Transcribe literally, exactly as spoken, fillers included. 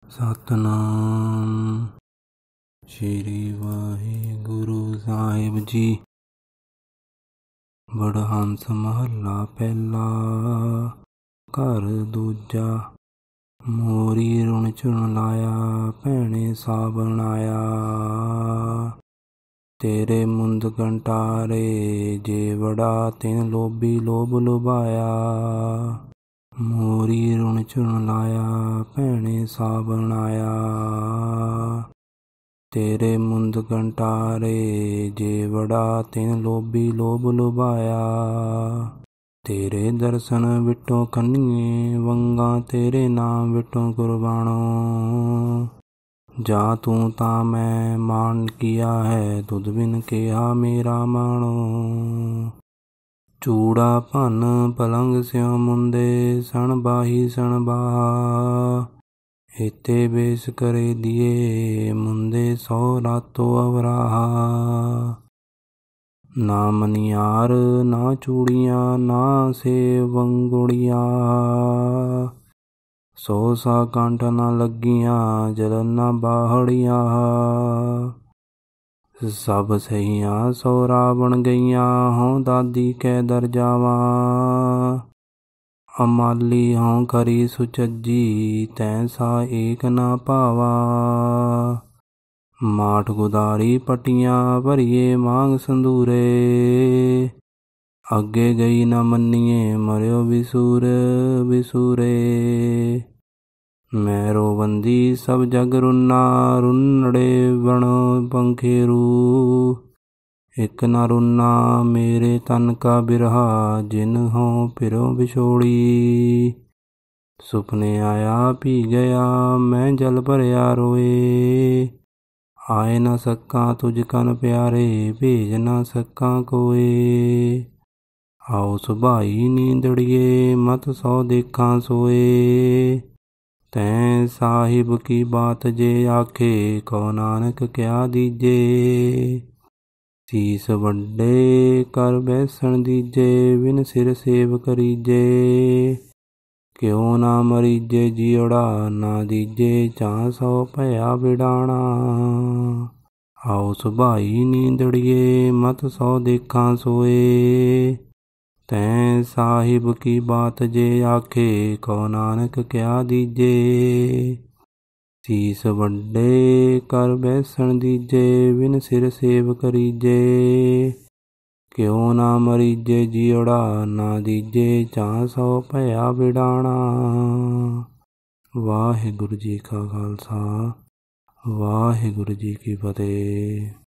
ਸਤਨਾਮ ਸ਼੍ਰੀ ਵਾਹਿਗੁਰੂ ਸਾਹਿਬ ਜੀ। ਵਡਹੰਸ ਮਹੱਲਾ ਪਹਿਲਾ। ਘਰ ਦੂਜਾ। ਮੋਰੀ ਰੁਣ ਚੁਣ ਲਾਇਆ, ਭੈਣੇ ਸਾਵਣ ਆਇਆ। ਤੇਰੇ ਮੁੰਦ ਕੰਟਾਰੇ, ਜੇ ਵੜਾ ਤਿਨ ਲੋਭੀ ਲੋਭ ਲੁਭਾਇਆ। ਮੋਰੀ ਰੁਣ ਚੁਣ ਲਾਇਆ, ਭੈਣੇ ਸਾਵਣ ਆਇਆ। ਤੇਰੇ ਮੁੰਦ ਕੰਟਾਰੇ, ਜੇ ਵੜਾ ਤਿਨ ਲੋਭੀ ਲੋਭ ਲੁਭਾਇਆ। ਤੇਰੇ ਦਰਸ਼ਨ ਵਿਟੋ ਕੰਨੀਏ, ਵੰਗਾਂ ਤੇਰੇ ਨਾਮ ਵਿਟੋ ਕੁਰਬਾਨੋ। ਜਾ ਤੂੰ ਤਾਂ ਮੈਂ ਮਾਨ ਕੀਆ ਹੈ, ਤੁਧ ਬਿਨ ਕਿਹਾ ਮੇਰਾ ਮਾਣੋ। ਚੂੜਾ ਭੰਨ ਪਲੰਗ ਸਿਉ ਮੁੰਦੇ, ਸਣ ਬਾਹੀ ਸਣ ਬਾਹਾ। ਏਤੇ ਬੇਸ ਕਰੇ ਦੀਏ, ਮੁੰਦੇ ਸੌ ਰਾਤੋ ਅਵਰਾਹਾ। ਨਾ ਮਨਿਆਰ ਨਾ ਚੂੜੀਆਂ, ਨਾ ਸੇਵ ਵੰਗੁੜੀਆਂ। ਸੌ ਸਾ ਕੰਠ ਨਾ ਲੱਗੀਆਂ, ਜਲਨ ਨਾ ਬਾਹੜੀਆਂ। ਸਭ ਸਹੀਆਂ ਸੌ ਰਾਵਣ ਗਈਆਂ, ਹਉ ਦਾਦੀ ਕੈ ਦਰ ਜਾਵਾਂ। ਅਮਾਲੀ ਹਉ ਖਰੀ ਸੁਚੱਜੀ, ਤੈਂ ਸਾ ਏਕ ਨਾ ਭਾਵਾ। ਮਾਠ ਗੁਦਾਰੀ ਪਟੀਆਂ, ਭਰੀਏ ਮਾਂਗ ਸੰਧੂਰੇ। ਅੱਗੇ ਗਈ ਨਾ ਮੰਨੀਏ, ਮਰਿਓ ਵਿਸੂਰ ਵਿਸੂਰੇ। ਮੈਂ ਰੋਵੰਦੀ ਸਭ ਜਗ ਰੁੰਨਾ, ਰੁੰਨੜੇ ਬਣ ਪੰਖੇਰੂ। ਇਕ ਨਾ ਰੁੰਨਾ ਮੇਰੇ ਤਨ ਕਾ ਬਿਰਹਾ, ਜਿਨ ਹਉ ਫਿਰੋ ਵਿਛੋੜੀ। ਸੁਪਨੇ ਆਇਆ ਪੀ ਗਿਆ, ਮੈਂ ਜਲ ਭਰਿਆ ਰੋਏ। ਆਏ ਨਾ ਸਕਾਂ ਤੁਝ ਕਨ ਪਿਆਰੇ, ਭੇਜ ਨਾ ਸਕਾਂ ਕੋਏ। ਆਓ ਸੁਭਾਈ ਨੀਂਦੜੀਏ, ਮਤ ਸੌ ਦੇਖਾਂ ਸੋਏ। ਤੈਂ ਸਾਹਿਬ ਕੀ ਬਾਤ ਜੇ ਆਖੇ, ਕਉ ਨਾਨਕ ਕਿਆ ਦੀਜੇ। ਸੀਸ ਵੱਡੇ ਕਰ ਬੈਸਣ ਦੀਜੇ, ਬਿਨ ਸਿਰ ਸੇਵ ਕਰੀਜੇ। ਕਿਉ ਨਾ ਮਰੀਜੇ ਜਿਉੜਾ, ਨਾ ਦੀਜੇ ਚਾਹ ਸੌ ਭਇਆ ਵਿਡਾਣਾ। ਆਓ ਸੁਭਾਈ ਨੀਂਦੜੀਏ, ਮਤ ਸੌ ਦੇਖਾਂ ਸੋਏ। ਤੈਂ ਸਾਹਿਬ ਕੀ ਬਾਤ ਜੇ ਆਖੇ, ਕਉ ਨਾਨਕ ਕਿਆ ਦੀਜੇ। ਸੀਸ ਵੱਡੇ ਕਰ ਬੈਸਣ ਦੀਜੇ, ਬਿਨ ਸਿਰ ਸੇਵ ਕਰੀਜੇ। ਕਿਉ ਨਾ ਮਰੀਜੇ ਜਿਉੜਾ, ਨਾ ਦੀਜੇ ਚਾਹ ਸੌ ਭਇਆ ਵਿਡਾਣਾ। ਵਾਹਿਗੁਰੂ ਜੀ ਕਾ ਖਾਲਸਾ, ਵਾਹਿਗੁਰੂ ਜੀ ਕੀ ਫਤਿਹ।